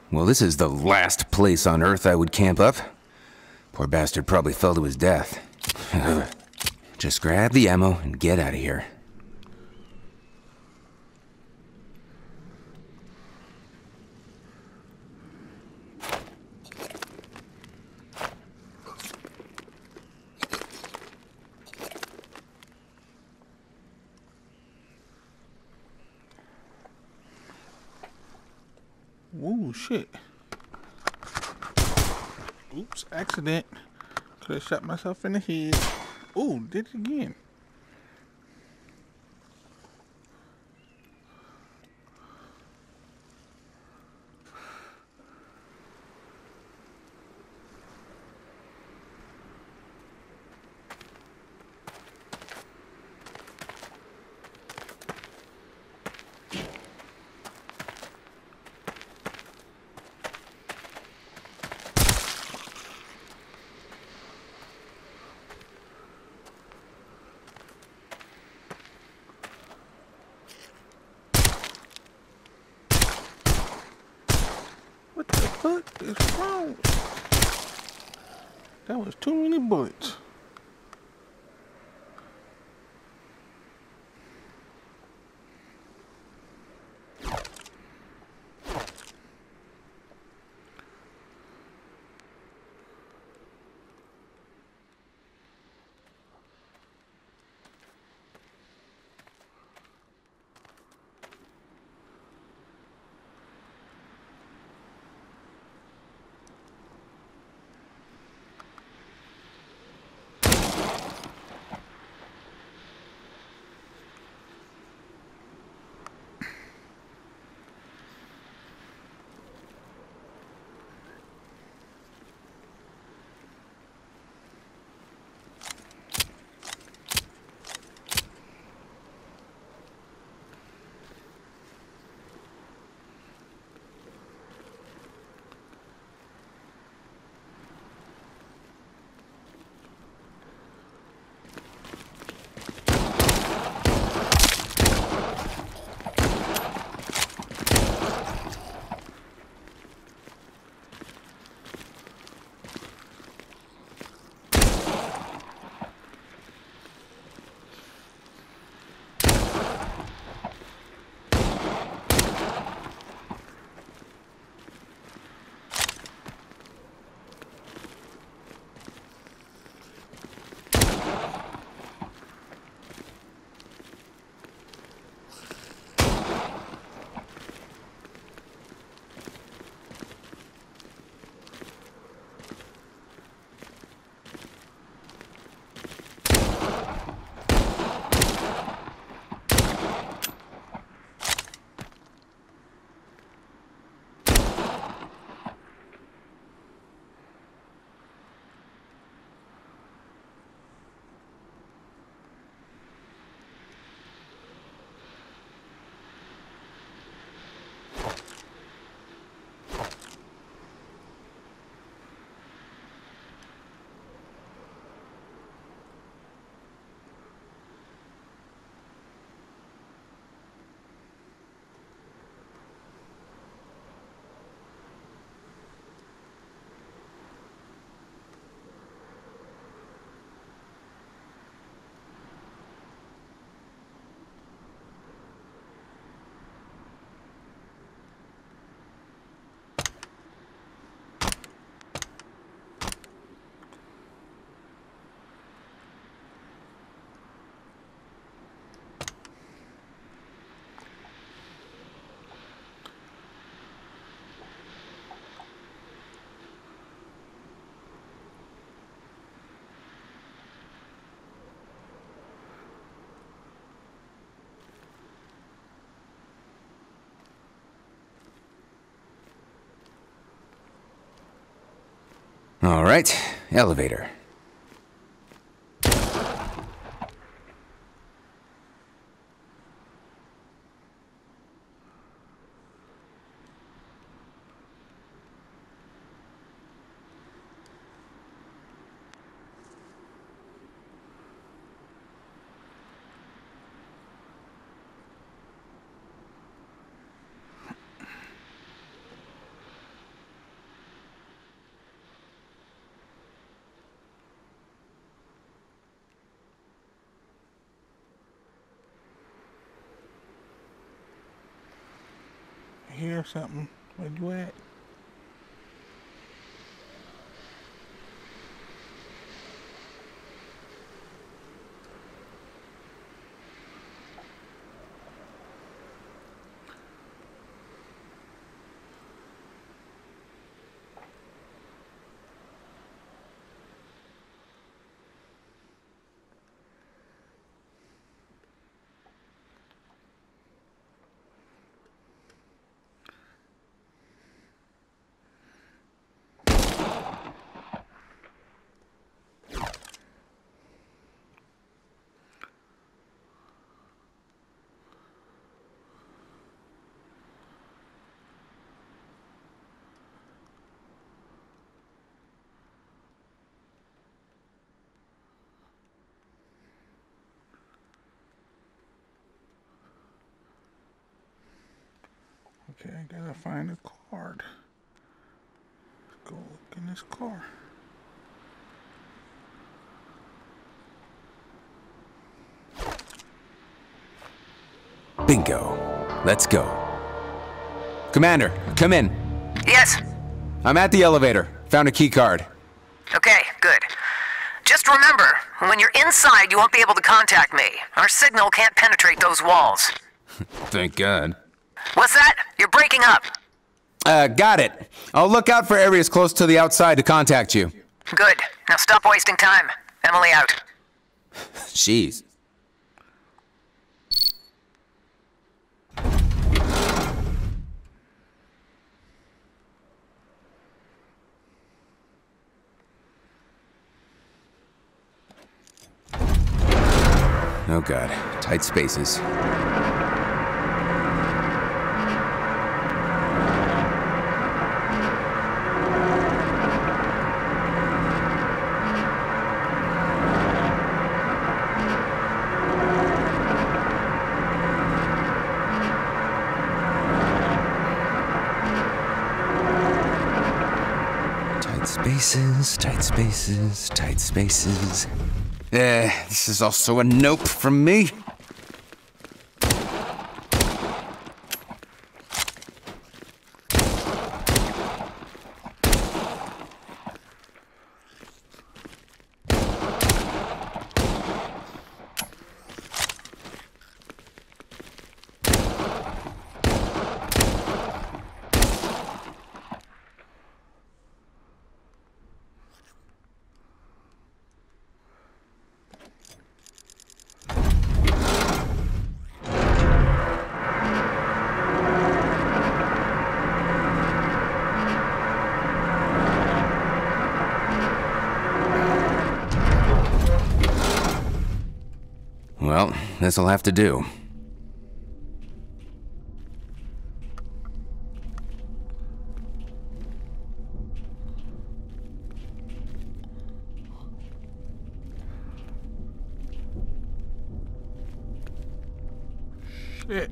Well, this is the last place on Earth I would camp up. Poor bastard probably fell to his death. Just grab the ammo and get out of here. Ooh, shit. Oops, accident. Could have shot myself in the head. Ooh, did it again. What the fuck is wrong? That was too many bullets. All right, elevator. hear something. Where you at? Okay, I gotta find a card. Let's go look in this car. Bingo. Let's go. Commander, come in. Yes. I'm at the elevator. Found a key card. Okay, good. Just remember, when you're inside, you won't be able to contact me. Our signal can't penetrate those walls. Thank God. What's that? You're breaking up. Got it. I'll look out for areas close to the outside to contact you. Good. Now stop wasting time. Emily out. Jeez. Oh God, tight spaces. Tight spaces, tight spaces. This is also a nope from me. Well, this'll have to do. Shit.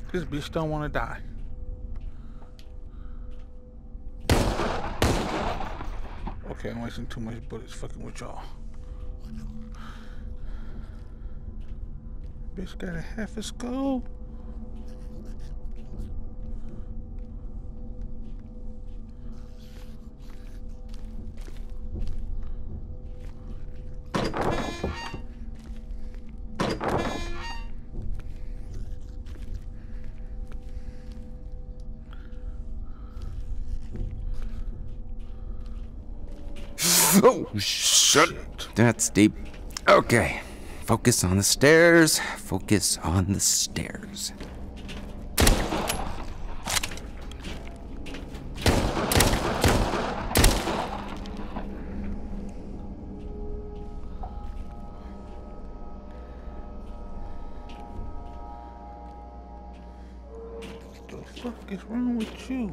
This bitch don't want to die. Okay, I'm wasting too much bullets fucking with y'all. Bitch got a half a skull. Oh, shit. That's deep. Okay. Focus on the stairs. Focus on the stairs. What the fuck is wrong with you?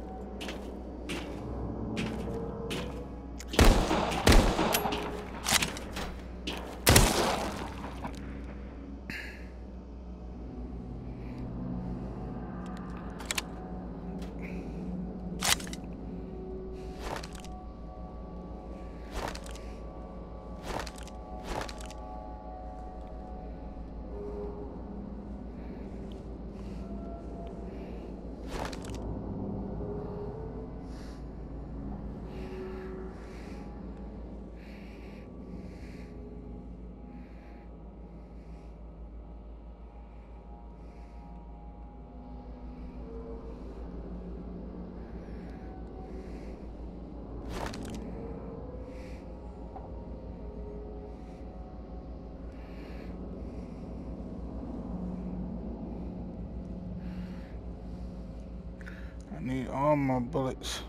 I need all my bullets.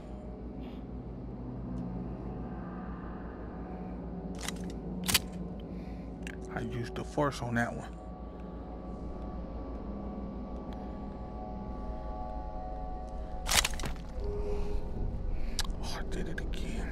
I used the force on that one. Oh, I did it again.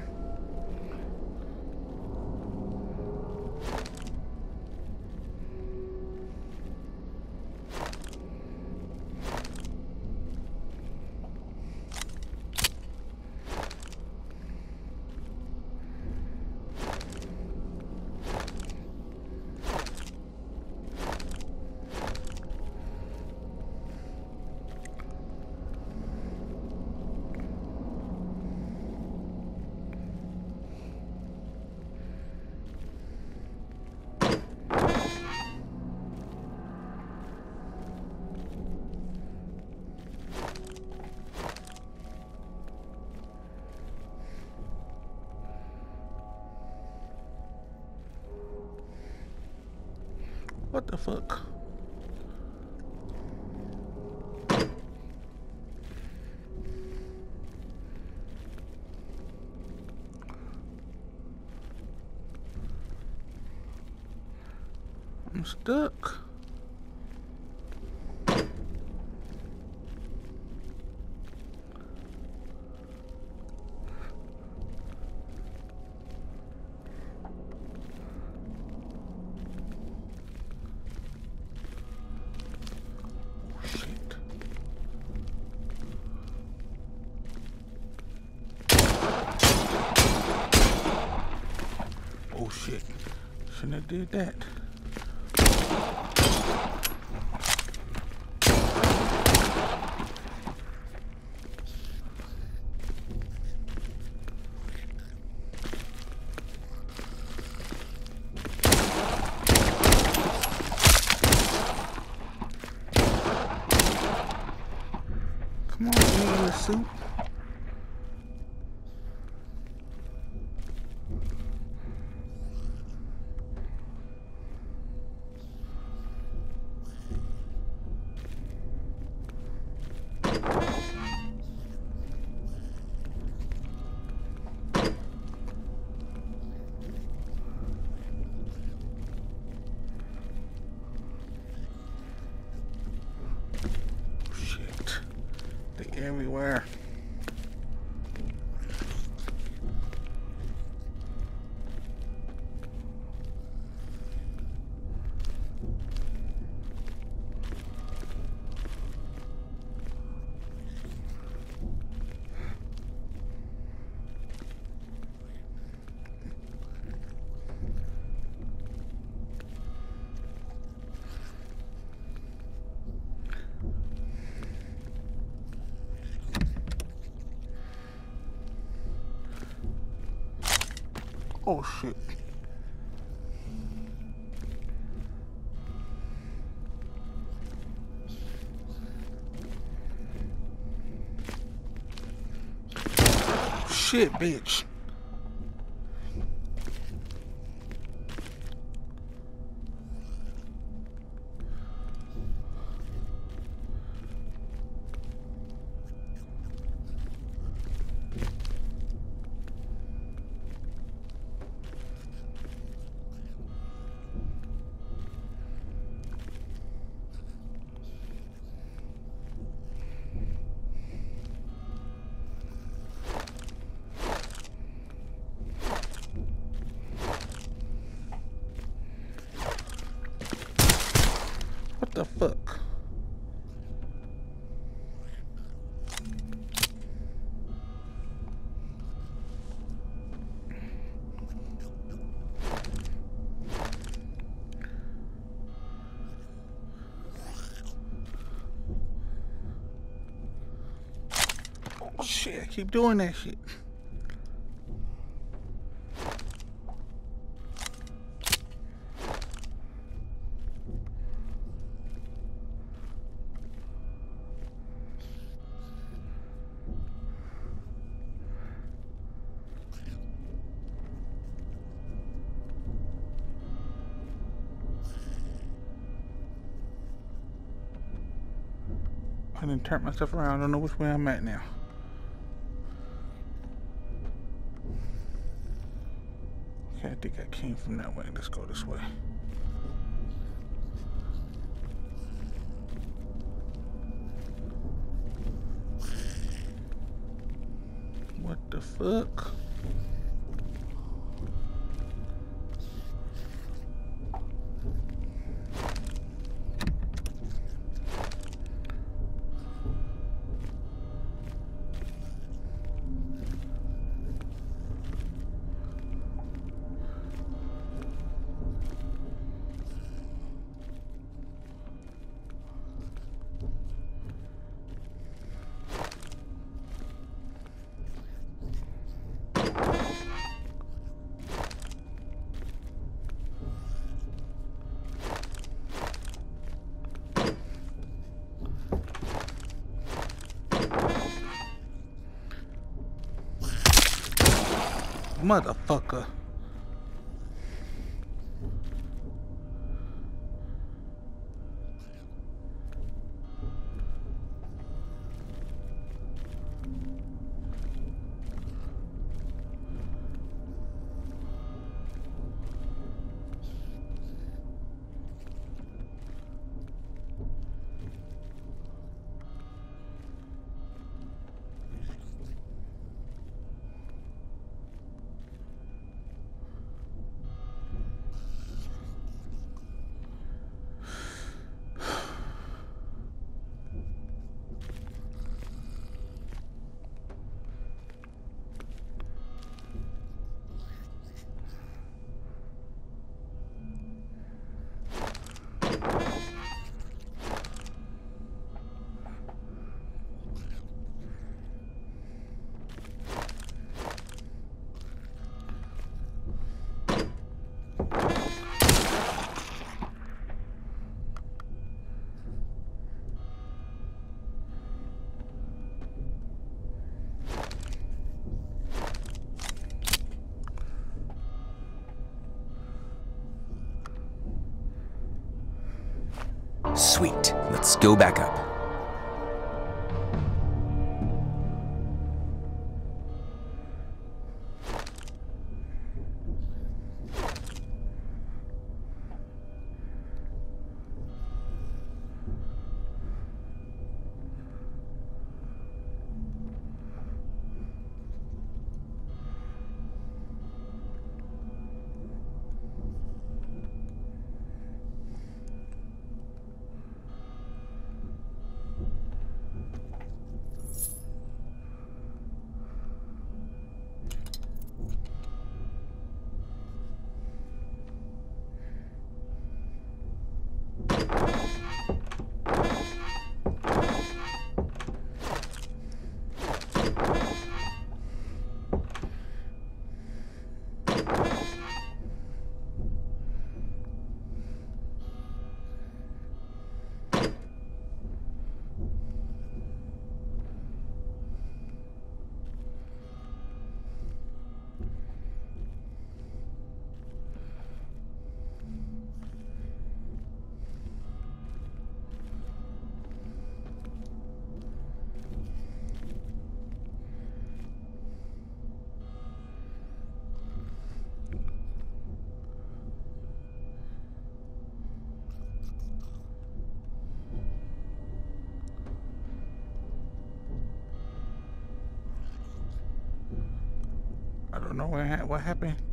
What the fuck? I'm stuck. Oh shit. Shouldn't have did that. Come on, little suit. Everywhere. Oh shit. Shit, bitch. What the fuck? Oh shit, I keep doing that shit. I didn't turn myself around. I don't know which way I'm at now. Okay, I think I came from that way. Let's go this way. What the fuck? Motherfucker. Sweet. Let's go back up. don't know what happened.